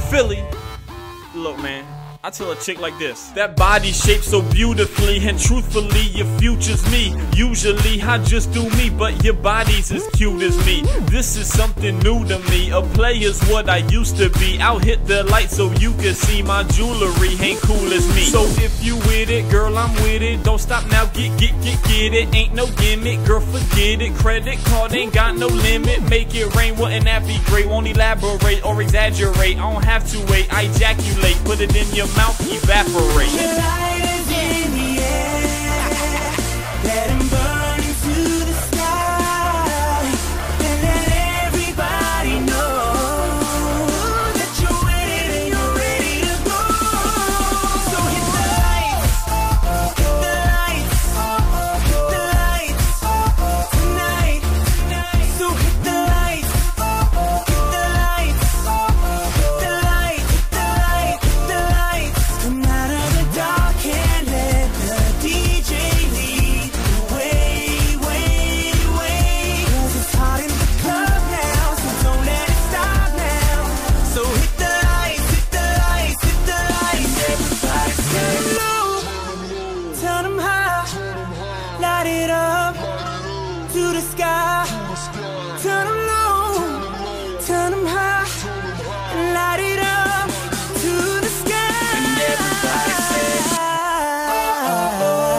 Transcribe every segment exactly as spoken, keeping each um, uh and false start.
Philly. Look, man, I tell a chick like this: that body shaped so beautifully, and truthfully, your future's me. Usually, I just do me, but your body's as cute as me. This is something new to me. A player's what I used to be. I'll hit the light so you can see my jewelry ain't cool as me. So if you with it, girl, I'm with it. Don't stop now, get, get, get, get it. Ain't no gimmick, girl, forget it. Credit card ain't got no limit. Make it rain, wouldn't that be great? Won't elaborate or exaggerate. I don't have to wait, I ejaculate. Put it in your mouth, evaporate. Your light is in the air. Let 'em burn into the sky, and let everybody know that you're with it and you're ready to go. So hit the lights, hit the lights, hit the lights tonight. So hit the lights, hit the lights, hit the lights, hit the lights, hit the lights. Come out of the dark and let the D J lead the way, way, way. 'Cause it's hot in the club now, so don't let it stop now. So hit the lights, hit the lights, hit the lights. Everybody turn 'em low, turn 'em high, light it up to the sky. Turn 'em low, turn 'em high, and light it up to the sky. And everybody say,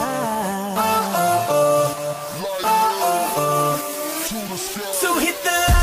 so hit the